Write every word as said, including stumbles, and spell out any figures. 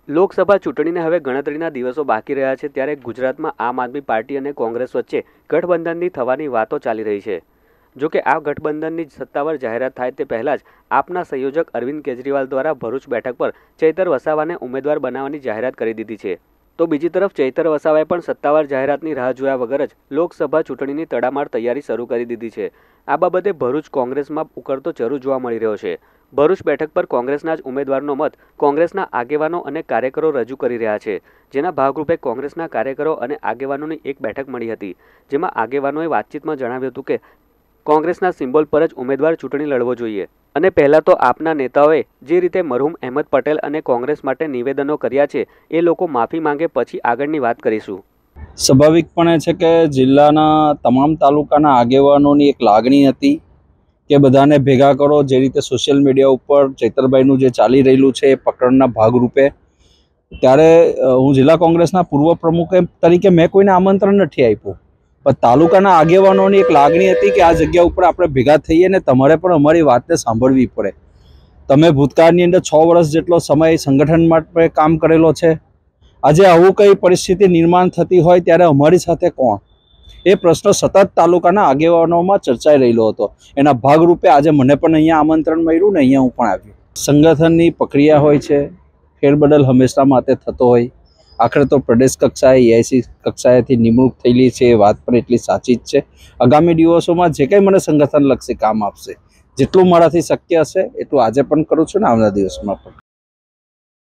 લોકસભા ચૂંટણીને હવે ગણતરીના દિવસો બાકી રહ્યા છે, ત્યારે ગુજરાતમાં આમ આદમી પાર્ટી અને કોંગ્રેસ વચ્ચે ગઠબંધનની થવાની વાતો ચાલી રહી છે। જો કે આ ગઠબંધનની સત્તાવાર જાહેરાત થાય તે પહેલાં જ આપના સંયોજક અરવિંદ કેજરીવાલ દ્વારા ભરૂચ બેઠક પર ચૈતર વસાવાને ઉમેદવાર બનાવવાની જાહેરાત કરી દીધી છે। તો બીજી તરફ ચૈતર વસાવાએ પણ સત્તાવાર જાહેરાતની રાહ જોયા વગર જ લોકસભા ચૂંટણીની તડામાર તૈયારી શરૂ કરી દીધી છે। આ બાબતે ભરૂચ કોંગ્રેસમાં ઉકળતો ચરુ જોવા મળી રહ્યો છે। ભરૂચ બેઠક પર કોંગ્રેસના જ ઉમેદવારનો મત કોંગ્રેસના આગેવાનો અને કાર્યકરો રજૂ કરી રહ્યા છે, જેના ભાગરૂપે કોંગ્રેસના કાર્યકરો અને આગેવાનોની એક બેઠક મળી હતી, જેમાં આગેવાનોએ વાતચીતમાં જણાવ્યું હતું કે કોંગ્રેસના સિમ્બોલ પર જ ઉમેદવાર ચૂંટણી લડવો જોઈએ અને પહેલા તો આપના નેતાઓએ જે રીતે મરહુમ અહેમદ પટેલ અને કોંગ્રેસ માટે નિવેદનો કર્યા છે એ લોકો માફી માંગે પછી આગળની વાત કરીશું। સ્વાભાવિકપણે છે કે જિલ્લાના તમામ તાલુકાના આગેવાનોની એક લાગણી હતી કે બધાને ભેગા કરો। જે રીતે સોશિયલ મીડિયા ઉપર ચૈતરભાઈનું જે ચાલી રહેલું છે એ પકડના ભાગરૂપે, ત્યારે હું જિલ્લા કોંગ્રેસના પૂર્વ પ્રમુખ તરીકે મેં કોઈને આમંત્રણ નથી આપ્યું, પણ તાલુકાના આગેવાનોની એક લાગણી હતી કે આ જગ્યા ઉપર આપણે ભેગા થઈએ ને તમારે પણ અમારી વાતને સાંભળવી પડે। તમે ભૂતકાળની અંદર છ વર્ષ જેટલો સમય સંગઠન માટે કામ કરેલો છે, આજે આવું કઈ પરિસ્થિતિ નિર્માણ થતી હોય ત્યારે અમારી સાથે કોણ, એ પ્રશ્ન સતત તાલુકાના આગેવાનોમાં ચર્ચાઈ રહેલો હતો। એના ભાગરૂપે આજે મને પણ અહીંયા આમંત્રણ મળ્યું ને અહીંયા હું પણ આવ્યો। સંગઠનની પ્રક્રિયા હોય છે, ફેરબદલ હંમેશા માટે થતો હોય। આખરે તો પ્રદેશ કક્ષાએ એઆઈસી કક્ષાએથી નિમણૂક થયેલી છે, એ વાત પણ એટલી સાચી જ છે। આગામી દિવસોમાં જે કંઈ મને સંગઠનલક્ષી કામ આપશે, જેટલું મારાથી શક્ય હશે એટલું આજે પણ કરું છું ને આવનારા દિવસમાં પણ।